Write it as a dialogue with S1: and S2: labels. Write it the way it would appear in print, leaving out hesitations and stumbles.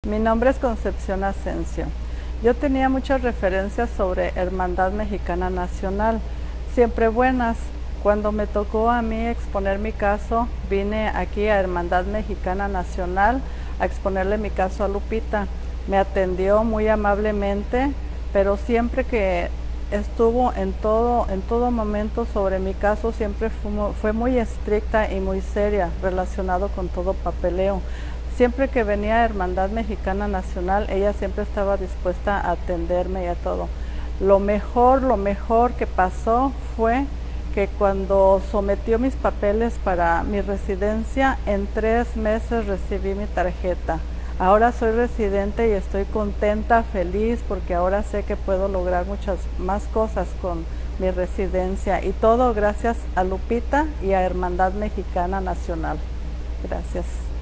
S1: Mi nombre es Concepción Asensio. Yo tenía muchas referencias sobre Hermandad Mexicana Nacional, siempre buenas. Cuando me tocó a mí exponer mi caso, vine aquí a Hermandad Mexicana Nacional a exponerle mi caso a Lupita. Me atendió muy amablemente, pero siempre que estuvo en todo momento sobre mi caso, siempre fue muy estricta y muy seria, relacionado con todo papeleo. Siempre que venía a Hermandad Mexicana Nacional, ella siempre estaba dispuesta a atenderme y a todo. Lo mejor que pasó fue que cuando sometió mis papeles para mi residencia, en 3 meses recibí mi tarjeta. Ahora soy residente y estoy contenta, feliz, porque ahora sé que puedo lograr muchas más cosas con mi residencia, y todo gracias a Lupita y a Hermandad Mexicana Nacional. Gracias.